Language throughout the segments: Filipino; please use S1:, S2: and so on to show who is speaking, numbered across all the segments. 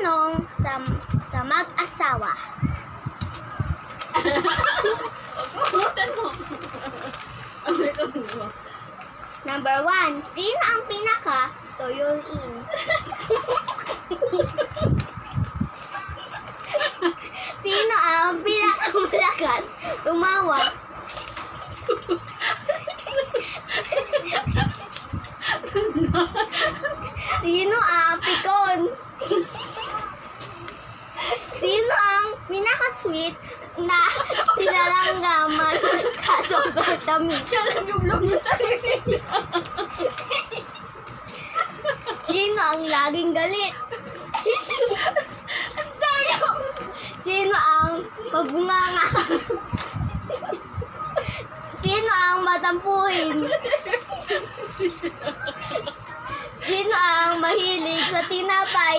S1: Tanong sa mag-asawa. Number 1. Sino ang pinaka-toyoin? Sino ang pinakamalakas tumawa? Sino ang pikon? Sino ang pinaka-sweet na tinalanggaman sa sobrang tamis?
S2: Siya lang yung vlog sa sarili niya.
S1: Sino ang laging galit? Sino ang pabunganga? Sino ang matampuhin? Sino ang mahilig sa tinapay?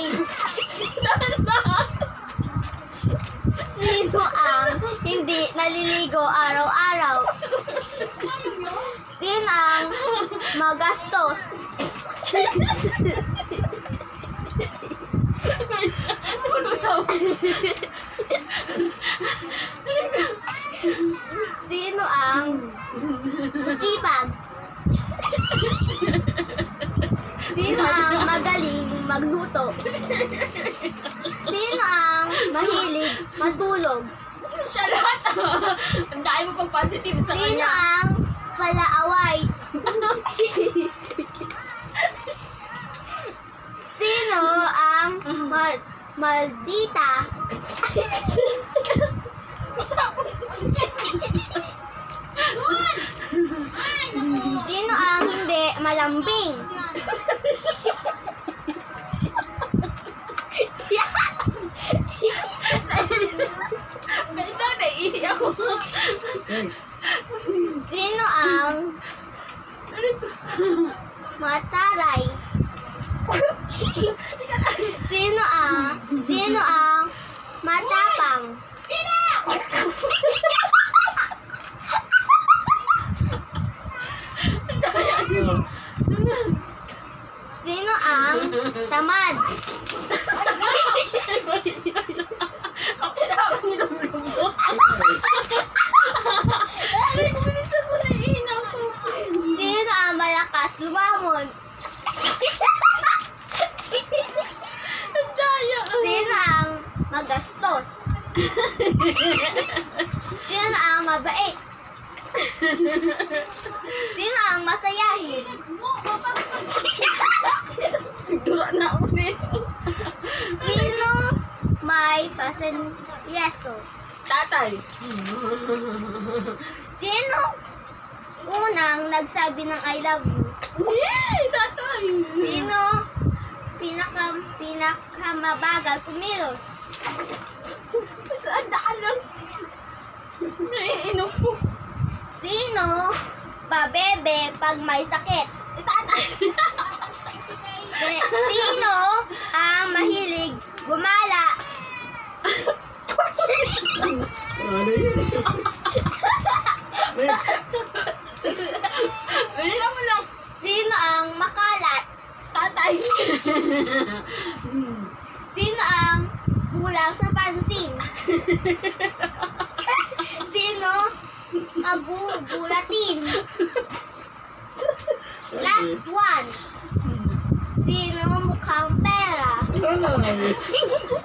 S1: Sino ang hindi naliligo araw-araw? Sino ang magastos? Sino ang masipag? Sino ang magaling magluto? Sino ang mahilig matulog?
S2: Siya lahat. Ang dahil mo pang positive sa
S1: Sino
S2: kanya.
S1: ang palaaway? Sino ang maldita? Sino ang hindi malambing?
S2: Ito, naiiyak ko.
S1: Sino ang mataray? Sino ang matapang? Sino ang tamad?
S2: Ako dapat nilumlum ko. Minsan ko naiinaw ko.
S1: Sino ang malakas lumamon?
S2: Ang daya.
S1: Sino ang magastos? Sino ang mabait? Sino ang masayahin?
S2: Dura na ako nito.
S1: Sino may pasenyeso?
S2: Tatay.
S1: Sino unang nagsabi ng I love you?
S2: Yay! Tatay.
S1: Sino pinakamabagal kumilos?
S2: Ang daan lang. Naiinom ko.
S1: Sino babebe pag may sakit?
S2: Tatay.
S1: Sino ang mahilig gumala?
S3: Ano yun? Next.
S2: Wala mo lang.
S1: Sino ang makalat?
S2: Tatay.
S1: Sino ang kulang sa pansin? Sino magugulatin? Last one. Sino mukhang pera?
S3: Ano?